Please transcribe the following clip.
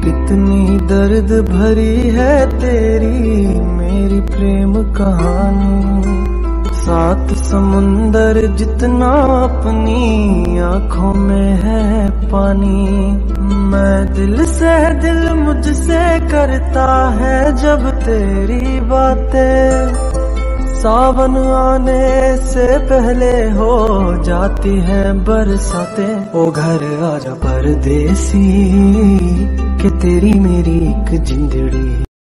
कितनी दर्द भरी है तेरी मेरी प्रेम कहानी। सात समुंदर जितना अपनी आंखों में है पानी। मैं दिल से दिल मुझसे करता है जब तेरी बातें। सावन आने से पहले हो जाती है बरसातें। ओ घर आजा परदेसी, कि तेरी मेरी एक जिंदड़ी।